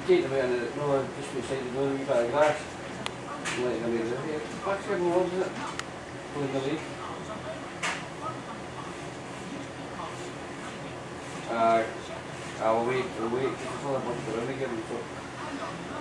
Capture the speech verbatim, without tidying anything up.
gate about and no, just beside the door, a wee bit of grass. Letting them in there. Boxer Mylo, isn't it? Pulling the lead. Uh, I'll wait, I'll wait, because it's all a bunch of running again, so